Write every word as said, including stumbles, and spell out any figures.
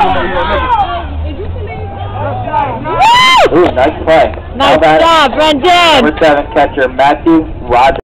Ooh, nice play. Nice job, Brendan. Number seven catcher, Matthew Rogers.